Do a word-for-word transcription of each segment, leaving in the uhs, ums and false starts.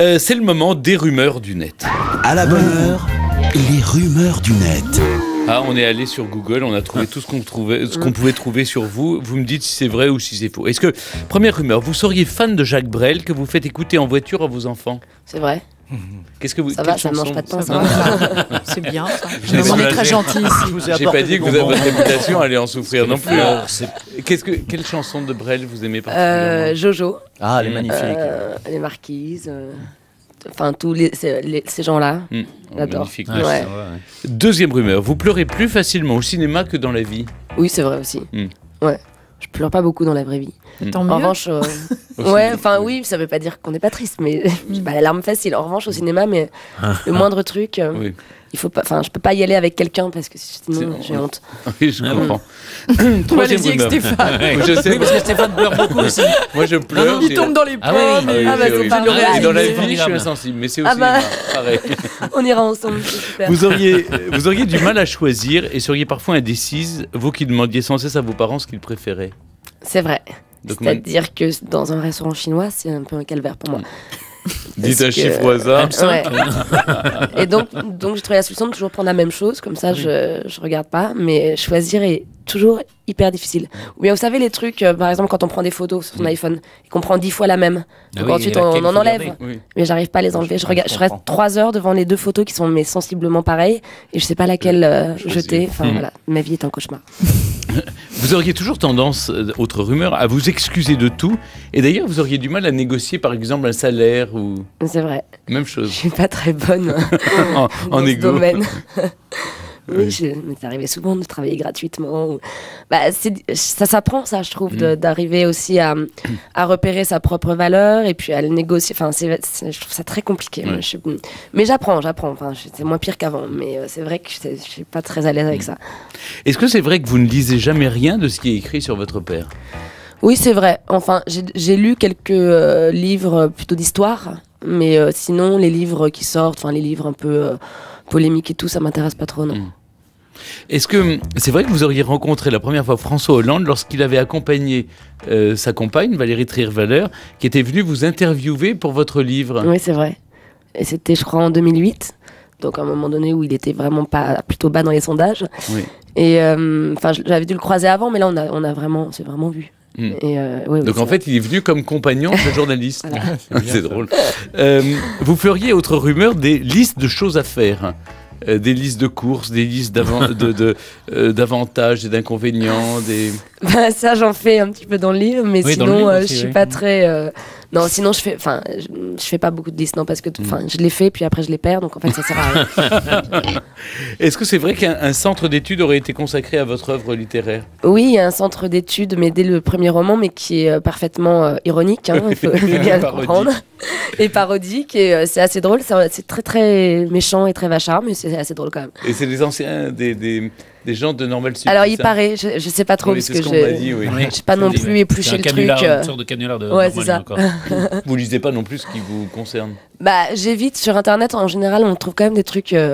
Euh, c'est le moment des rumeurs du net. À la bonne heure, les rumeurs du net. Ah, on est allé sur Google, on a trouvé tout ce qu'on trouvait, ce qu'on pouvait trouver sur vous. Vous me dites si c'est vrai ou si c'est faux. Est-ce que, première rumeur, vous seriez fan de Jacques Brel que vous faites écouter en voiture à vos enfants? C'est vrai. Qu'est-ce que vous, ça va, ça ne mange pas de pain, ça va. C'est bien, ça. On est très gentil ici. J'ai pas dit que vous avez votre réputation allait en souffrir non plus. Hein. Qu'est-ce que, quelle chanson de Brel vous aimez particulièrement? euh, Jojo. Ah, elle est magnifique. Euh, les Marquises. Euh... Enfin, tous les, ces, les, ces gens-là. Mmh. J'adore. Magnifique. Ouais. Ouais. Deuxième rumeur, vous pleurez plus facilement au cinéma que dans la vie? Oui, c'est vrai aussi. Mmh. Ouais. Je pleure pas beaucoup dans la vraie vie. Tant en mieux. revanche, euh... ouais, enfin oui, ça veut pas dire qu'on n'est pas triste, mais j'ai pas la larme facile. En revanche, au cinéma, mais le moindre truc, euh, oui. il faut pas. Enfin, je peux pas y aller avec quelqu'un parce que sinon j'ai honte. Oui, je comprends. Mmh. Troisième rumeur. Stéphane. Je sais, oui, parce que Stéphane pleure beaucoup aussi. Moi, je pleure. Il tombe dans les pommes. Ah, oui, ah bah, c'est pas et dans la c'est vie, je suis insensible, mais c'est aussi ah bah... pareil. On ira ensemble, c'est super. Vous auriez, vous auriez du mal à choisir et seriez parfois indécise, vous qui demandiez sans cesse à vos parents ce qu'ils préféraient. C'est vrai. Donc, c'est-à-dire moi... que dans un restaurant chinois, c'est un peu un calvaire pour moi. Dites un que... chiffre au hasard. Ouais. Et donc, donc j'ai trouvé la solution de toujours prendre la même chose, comme ça je, je regarde pas, mais choisir est toujours hyper difficile. Ou bien vous savez les trucs, euh, par exemple quand on prend des photos sur son iPhone et qu'on prend dix fois la même, donc ah oui, ensuite on, on en enlève, oui. mais j'arrive pas à les enlever. Je, regarde, je reste trois heures devant les deux photos qui sont mais sensiblement pareilles et je sais pas laquelle euh, jeter. Enfin mmh. voilà, ma vie est un cauchemar. Vous auriez toujours tendance, autre rumeur, à vous excuser de tout. Et d'ailleurs, vous auriez du mal à négocier, par exemple, un salaire ou... C'est vrai. Même chose. Je suis pas très bonne en, dans en ce égo. domaine. Oui, je, mais c'est arrivé souvent de travailler gratuitement. Ou... Bah, c'est, ça s'apprend, ça, je trouve, de, d'arriver aussi à, à repérer sa propre valeur et puis à le négocier. Enfin, c'est, c'est, je trouve ça très compliqué. Ouais. Moi, je, mais j'apprends, j'apprends. Enfin, c'est moins pire qu'avant, mais euh, c'est vrai que je ne suis pas très à l'aise avec ça. Est-ce que c'est vrai que vous ne lisez jamais rien de ce qui est écrit sur votre père? Oui, c'est vrai. Enfin, j'ai, j'ai lu quelques euh, livres plutôt d'histoire, mais euh, sinon, les livres qui sortent, enfin, les livres un peu euh, polémiques et tout, ça m'intéresse pas trop, non. Mmh. Est-ce que c'est vrai que vous auriez rencontré la première fois François Hollande lorsqu'il avait accompagné euh, sa compagne, Valérie Trierweiler, qui était venue vous interviewer pour votre livre? Oui, c'est vrai. Et c'était, je crois, en deux mille huit. Donc, à un moment donné où il était vraiment pas plutôt bas dans les sondages. Oui. Et enfin, euh, j'avais dû le croiser avant, mais là, on a, on a vraiment, on s'est vraiment vu. Mmh. Et euh, ouais, Donc oui, en fait, il est venu comme compagnon de journaliste. Voilà. C'est drôle. Euh, vous feriez, autre rumeur, des listes de choses à faire. Euh, des listes de courses, des listes d'avan- de, de, euh, d'avantages et d'inconvénients. Des... Bah, ça, j'en fais un petit peu dans le livre, mais oui, sinon, livre euh, aussi, je suis oui. pas très. Euh... Non, sinon, je fais, enfin, je, je fais pas beaucoup de listes, non, parce que, enfin, mmh. je les fais, puis après, je les perds, donc en fait, ça sert à rien. Est-ce que c'est vrai qu'un un centre d'études aurait été consacré à votre œuvre littéraire? Oui, il y a un centre d'études, mais dès le premier roman, mais qui est euh, parfaitement euh, ironique, hein, il faut bien le comprendre, et parodique, et euh, c'est assez drôle. C'est, c'est très très méchant et très vachard, mais c'est assez drôle quand même. Et c'est des anciens, des, des, des gens de Normal Sup. Alors il ça paraît, je, je sais pas trop, oui, parce que je dit, oui. oui. j'ai pas non plus épluché le canular, truc. Une sorte de canular de ouais, c'est ça. Encore. Vous lisez pas non plus ce qui vous concerne? Bah, j'évite. Sur Internet, en général, on trouve quand même des trucs euh,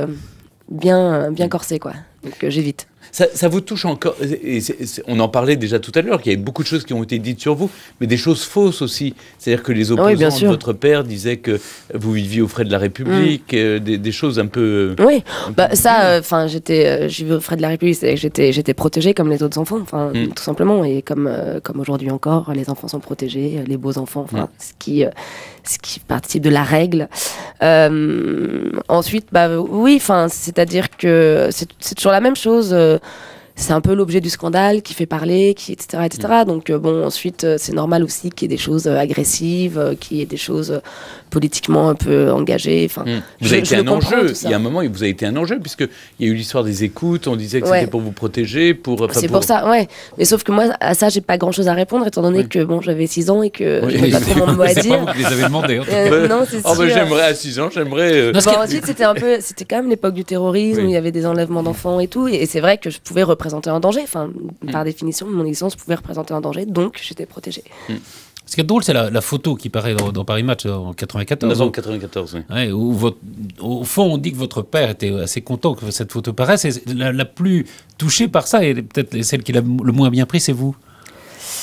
bien, bien corsés, quoi. Donc euh, j'évite. Ça, ça vous touche encore, et c'est, c'est, on en parlait déjà tout à l'heure, qu'il y avait beaucoup de choses qui ont été dites sur vous, mais des choses fausses aussi. C'est-à-dire que les opposants ah oui, de votre père disaient que vous viviez aux frais de la République, mmh. euh, des, des choses un peu... Oui, un bah, peu ça, enfin, euh, j'étais, euh, je vivais aux frais de la République, c'est-à-dire que j'étais, j'étais protégée comme les autres enfants, enfin, mmh. tout simplement, et comme, euh, comme aujourd'hui encore, les enfants sont protégés, les beaux enfants, enfin, mmh. ce qui... Euh, ce qui participe de la règle. Euh, ensuite, bah, oui, enfin, c'est-à-dire que c'est, c'est toujours la même chose. Euh, c'est un peu l'objet du scandale qui fait parler, qui, et cetera, et cetera. Mmh. Donc, euh, bon, ensuite, euh, c'est normal aussi qu'il y ait des choses euh, agressives, euh, qu'il y ait des choses euh, politiquement un peu engagées. Enfin, mmh. Vous avez été un enjeu. Il y a un moment, vous avez été un enjeu, puisqu'il y a eu l'histoire des écoutes, on disait que ouais. c'était pour vous protéger. Pour, c'est pour... pour ça, ouais. Mais sauf que moi, à ça, j'ai pas grand-chose à répondre, étant donné oui. que bon, j'avais six ans et que oui. je n'avais pas trop mon mot à dire. C'est pas vous qui les avez demandé. Euh, non, c'est oh, sûr. bah, j'aimerais, à six ans, j'aimerais... Euh... Bon, ensuite, c'était un peu... C'était quand même l'époque du terrorisme, oui. où il y avait des enlèvements d'enfants et tout. Et c'est vrai que je pouvais représenter un danger. Enfin, mm. par définition, mon existence pouvait représenter un danger, donc j'étais protégée. Mm. Ce qui est drôle, c'est la, la photo qui paraît dans, dans Paris Match en quatre-vingt-quatorze. En quatre-vingt-quatorze, oui. Ouais, où votre, au fond, on dit que votre père était assez content que cette photo paraisse. Et la, la plus touchée par ça, et peut-être celle qui l'a le moins bien pris, c'est vous.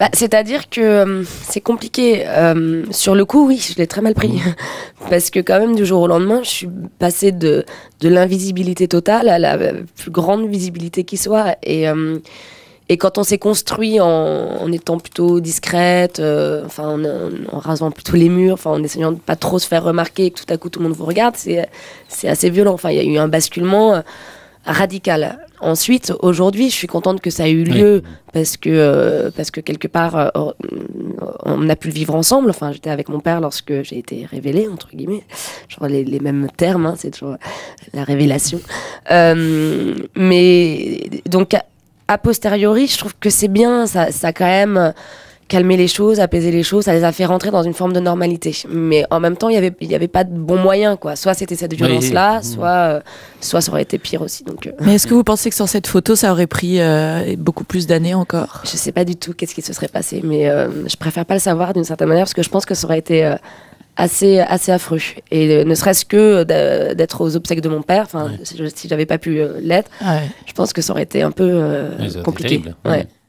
Bah, c'est-à-dire que euh, c'est compliqué. Euh, sur le coup, oui, je l'ai très mal pris. Mmh. Parce que quand même, du jour au lendemain, je suis passée de, de l'invisibilité totale à la plus grande visibilité qui soit. Et, euh, et quand on s'est construit en, en étant plutôt discrète, euh, enfin, en, en rasant plutôt les murs, enfin, en essayant de pas trop se faire remarquer et que tout à coup tout le monde vous regarde, c'est, c'est assez violent. Enfin, il y a eu un basculement euh, radical. Ensuite, aujourd'hui, je suis contente que ça ait eu lieu, oui. parce que euh, parce que quelque part, euh, on a pu le vivre ensemble. Enfin, j'étais avec mon père lorsque j'ai été révélée, entre guillemets, genre les, les mêmes termes, hein, c'est toujours la révélation. Euh, mais donc, a, a posteriori, je trouve que c'est bien, ça, ça a quand même calmer les choses, apaiser les choses, ça les a fait rentrer dans une forme de normalité. Mais en même temps, il y avait, il y avait pas de bon moyen, quoi. Soit c'était cette violence-là, oui. soit, euh, soit ça aurait été pire aussi. Donc, euh... Mais est-ce que vous pensez que sur cette photo, ça aurait pris euh, beaucoup plus d'années encore ? Je sais pas du tout qu'est-ce qui se serait passé, mais euh, je préfère pas le savoir d'une certaine manière, parce que je pense que ça aurait été euh, assez, assez affreux. Et euh, ne serait-ce que d'être aux obsèques de mon père, enfin, ouais. si, si j'avais pas pu euh, l'être, ouais. je pense que ça aurait été un peu euh, compliqué. Ouais.